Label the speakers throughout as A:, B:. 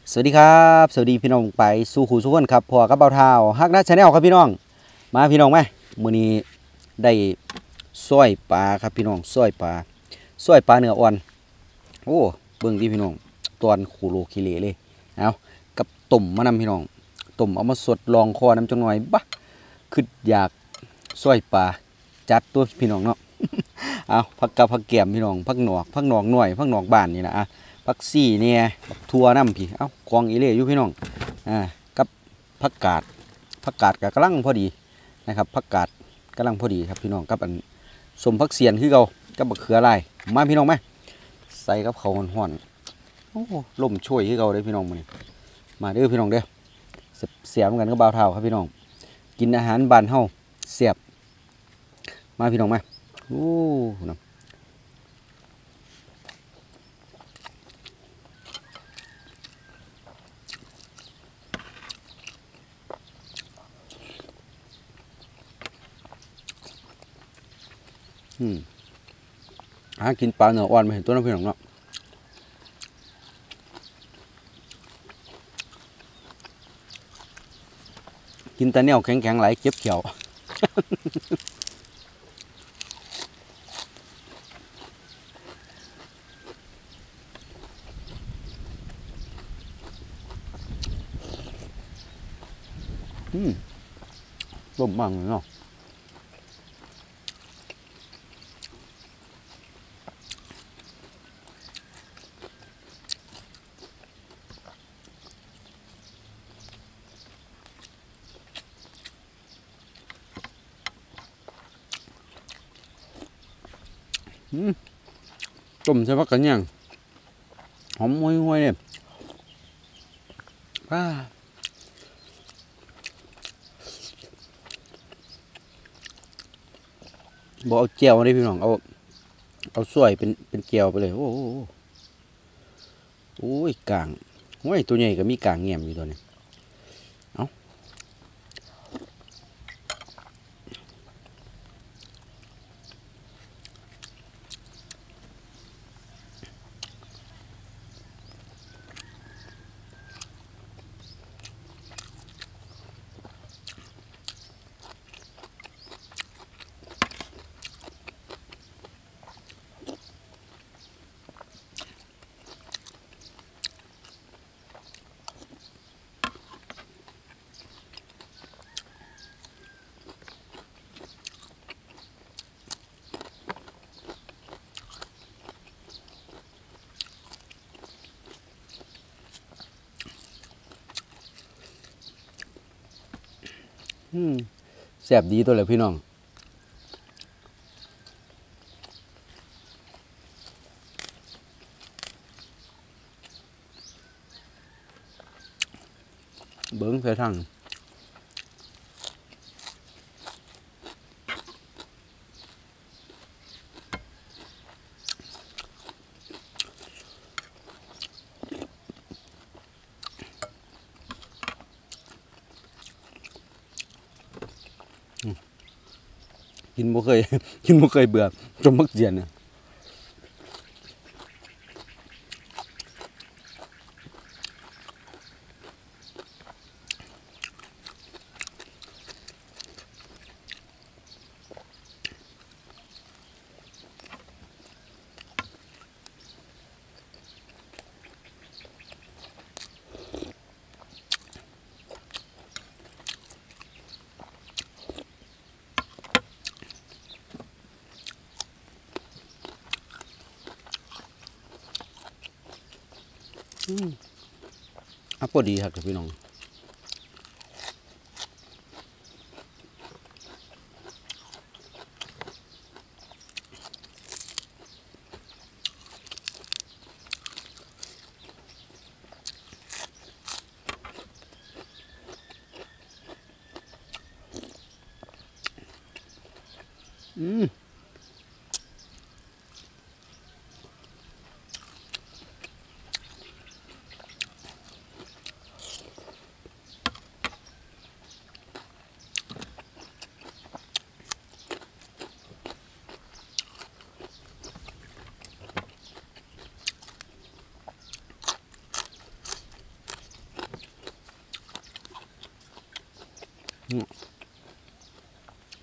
A: สวัสดีครับสวัสดีพี่น้องไปสู่ขู่สู่คนครับพอกับเบาเท้าฮักนะชาแนลครับพี่น้องมาพี่น้องไหมมื้อนี้ได้ซอยปลาครับพี่น้องซอยปลาเนื้ออ่อนโอ้เบิ่งดิพี่น้องตอนคูโลคิเลเลยเอากับต้มมะนำพี่น้องต้มเอามาสดลองคอน้ำจังหน่อยบะคืออยากซอยปลาจัดตัวพี่น้องเนาะ เอาผักกับผักแก้มพี่น้องผักหนอกหน่อยผักหนอกบ้านนี่นะผักซี่เนี่ยทัวน้ำพี่เอ้ากองอีเล่อยู่พี่น้องกับผักกาดกับกำลังพอดีนะครับผักกาดกำลังพอดีครับพี่น้องกับอันสมผักเสียนคือเก่ากับบักเขือลายมาพี่น้องไหมใส่กับเขาวห่อนๆโอ้ลมช่วยคือเก่าเลยพี่น้องมาเด้อพี่น้องเด้อเสียบกันก็บ่าวเท้าครับพี่น้องกินอาหารบ้านเฮาเสียบมาพี่น้องไหมโอ้น้ำหากินปลาเนื้ออ่อนมาเห็นตัวน้ำพี่น้องเนาะกินแต่เนี่ยแข็งๆไหลเจ็บเขียวร่มมากเลยเนาะต้มใช่ปะกันยังหอมห่วยๆเนี่ยบอกเอาเจียวมาได้พี่น้องเอาสวยเป็นเจียวไปเลยโอ้โหโอ้ยกลางโอ้ยตัวใหญ่ก็มีกลางแง้มอยู่ตัวนี้เอาแซ่บดีตัวเลยพี่น้องเบิ้งใส่ถังกินบ่เคย กินบ่เคยเบื่อจนมักเจียนเนี่ยพอดีครับพี่น้อง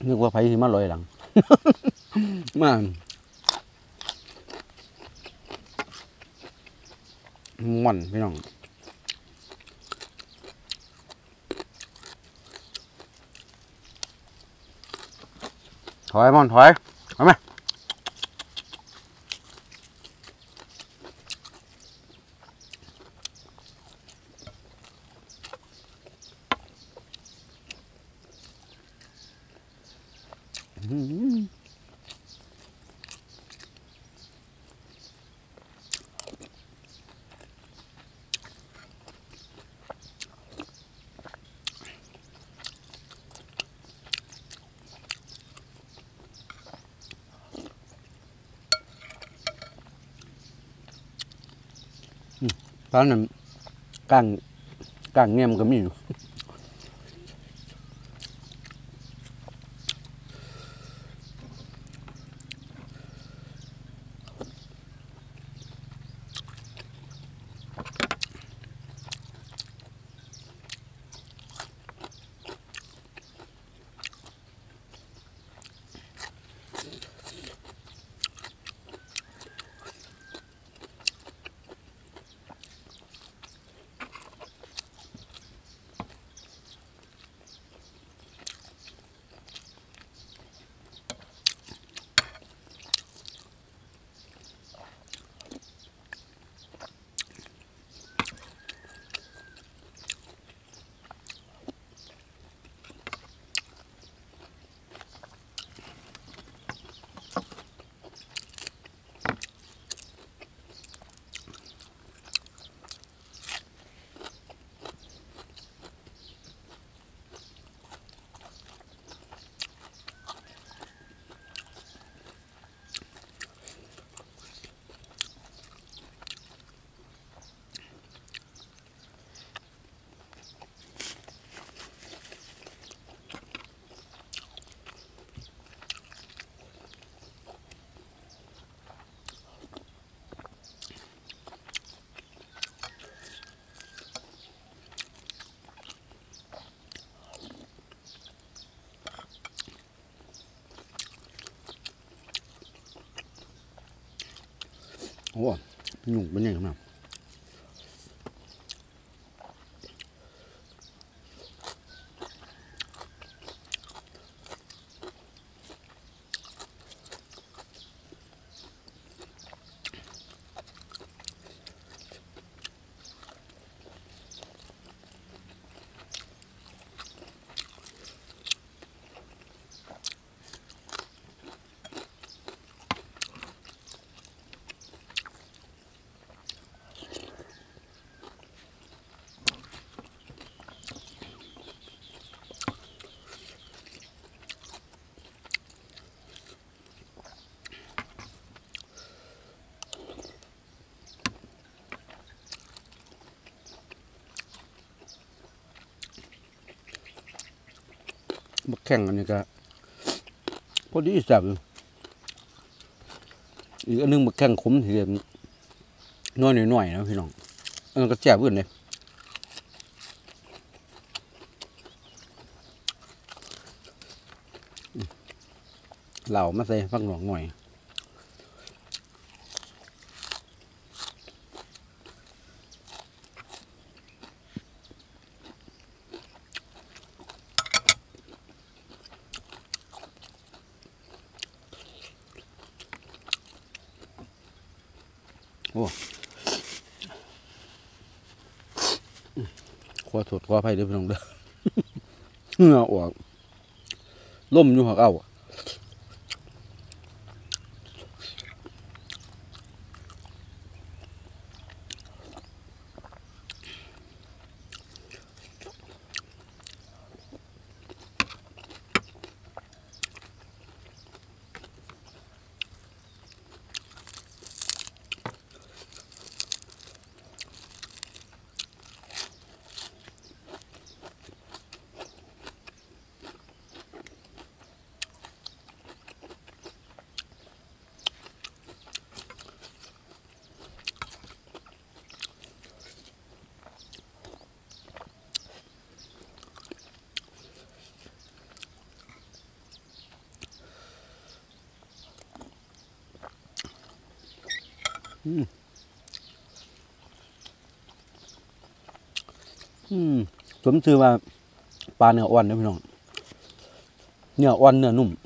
A: นึกว่าไผสิมาลอยหลัง มาม่อนพี่น้องถอยม่อนถอยเอาไหมตอนนั้นก้างเงี้ยมก็มีอยู่โอ้หนุ่มเป็นยังไงครับบักแข่งอันนี้ก็พอดีแซ่บอยู่อีกอันนึงบักแข่งขมทีเดียวน้อยหน่อยนะพี่น้องอันนั้นก็แซ่บอื่นเลยเหล่ามาใส่ฟักหลวงหน่อยโอ้ขอโทษขออภัยเด้อพี่น้องเด้อ เหงื่อออกล่มอยู่หักเอาอืมสมชื่อว่าปลาเนื้ออ่อนนะพี่น้องเนื้ออ่อนเนื้อนุ่ม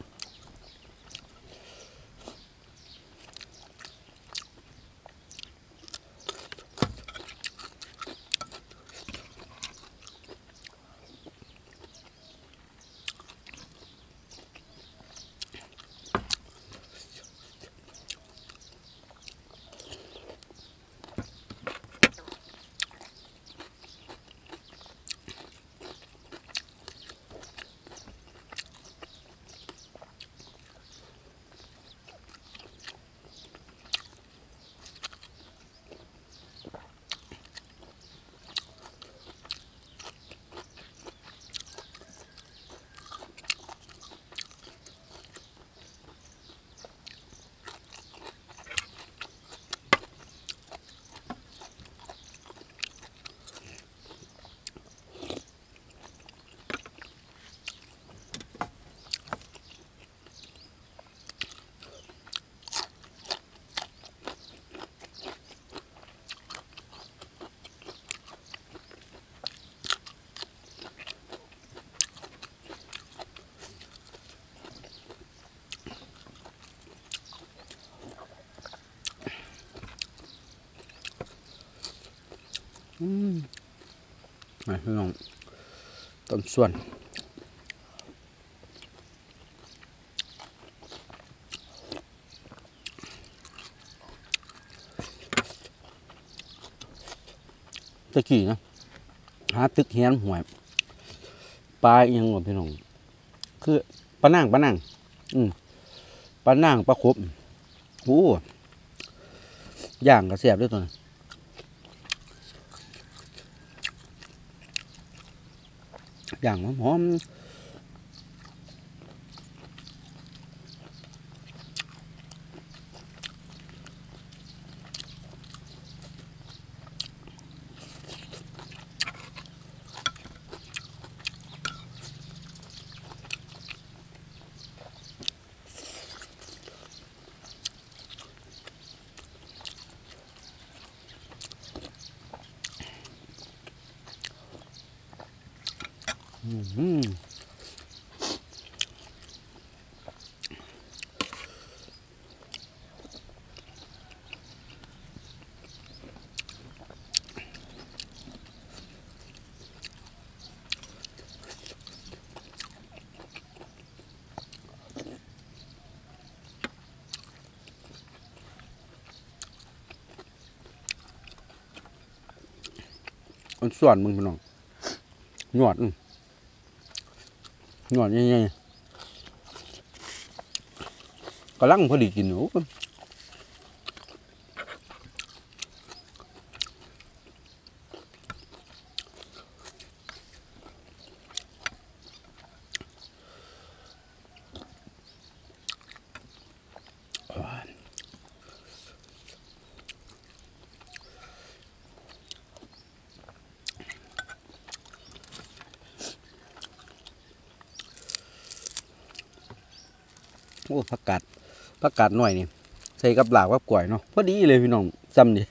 A: พี่น้องต้นส่วนตะกี้นะหาตึกเฮียนหวยปลาอีหยังวะพี่น้องคือปลานั่งปลานั่งปลานั่งปลาคบโอ้ย่างก็แซ่บด้วยตัวนี้ย่างหอมมันส่วนมึงพี่น้องหนวดหนวดยังไงกำลังพอดีกินอยู่โอ้ผักกาดหน่อยนี่ใส่กับหลากกับกล้วยเนาะพอดีเลยพี่น้องซ้ำนี่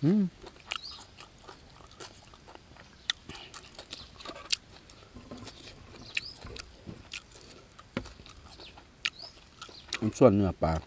A: ส่วนเนื้อปลา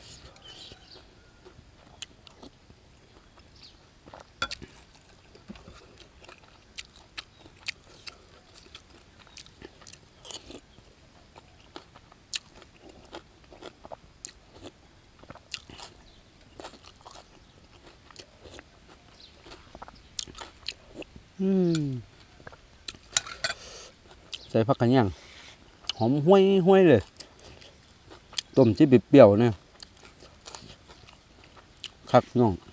A: ใส่ผักกระเทียมหอมห้วยห้วยเลยต้มจิ้มเปรี้ยวๆเนี่ยครับน้อง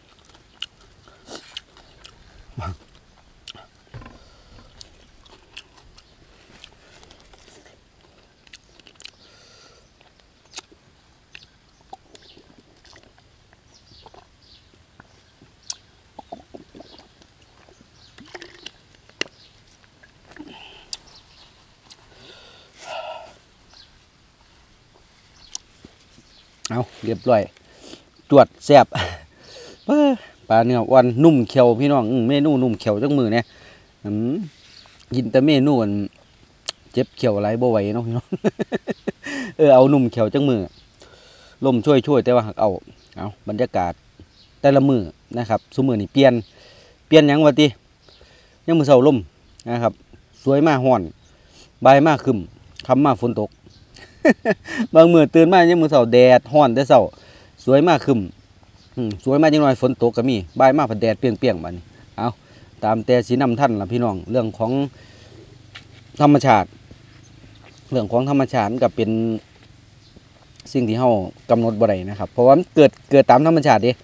A: เอาเรียบร้อยจวดแซ่บปลาเนื้อวันนุ่มเขียวพี่น้องเมนูนุ่มเขียวจังมือเนี่ยกินแต่เมนูเจ็บเขียวไรบ่ไหวเนาะพี่น้องเอานุ่มเขียวจังมือลมช่วยแต่ว่าหักเอาบรรยากาศแต่ละมือนะครับซุมือนี่เปลี่ยนยังวะติยังมือเสาลมนะครับสวยมากห่อนใบมากคึมคำมากฝนตก บางมือตื่นมายังมือเสาแดดห่อนแต่เสาสวยมากคึมสวยมากจังหน่อยฝนตกก็มีใบมากผัดแดดเปรี้ยงๆบัดนี้เอาตามแต่สีนำท่านล่ะพี่น้องเรื่องของธรรมชาติกับเป็นสิ่งที่เฮากำหนดบ่ได้นะครับเพราะว่าเกิดตามธรรมชาติดิ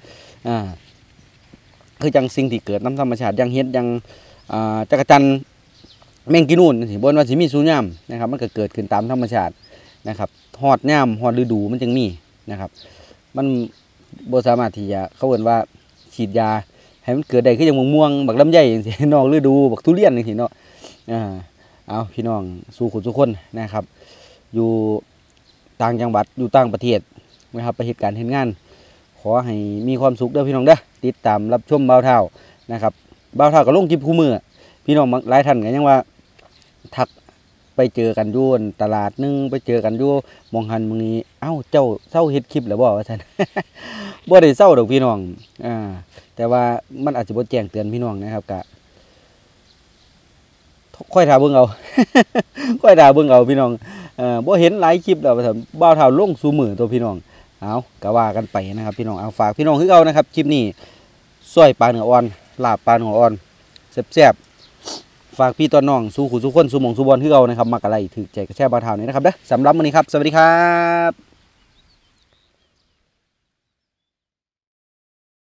A: คือจังสิ่งที่เกิดตามธรรมชาติอย่างเฮ็ดอย่างจักรจันทร์แมงกินูนสิบ่ว่าสิมีสูญยามนะครับมันก็เกิดขึ้นตามธรรมชาตินะครับฮอดยามฮอดฤดูมันจึงมีนะครับมันบ่สามารถที่จะเขาเอิ้นว่าฉีดยาให้มันเกิดได้คืออย่างม่วงบักลำไยจังซี่นอกฤดูบักทุเรียนจังซี่เนาะเอาพี่น้องสู่คนทุกคนนะครับอยู่ต่างจังหวัดอยู่ต่างประเทศนะครับไปเหตุการณ์เห็นงานขอให้มีความสุขเด้อพี่น้องเด้อติดตามรับชมเบาเท่านะครับเบาเท่าก็ลงคลิปคู่มือพี่น้องหลายท่านก็ยังว่าทักไปเจอกันอยู่ตลาดนึงไปเจอกันอยู่มองหันมองนี้เจ้าเศร้าเฮ็ดคลิปแล้วบ่ว่าซั่น บ่ได้เศร้าดอกพี่น้องแต่ว่ามันอาจจะบ่แจ้งเตือนพี่น้องนะครับก็ค่อยถามเบิ่งเอา ค่อยถามเบิ่งเอาพี่น้องบ่เห็นหลายคลิปแล้วว่าซั่นบ่าวเฒ่าลงสู่มือตัวพี่น้องก็ว่ากันไปนะครับพี่น้องฝากพี่น้องคือเก่านะครับคลิปนี้ซอยปลาเนื้ออ่อนลาบปลาเนื้ออ่อนแซ่บๆฝากพี่ตอนน้องสู่ขู่สู่คนสู่หม่องสู่บอลคือเก่านะครับมักอะไรถือใจกระแช่บ่าวเฒ่านี่นะครับเด้อสำหรับมื้อนี้ครับสวัสดีครับ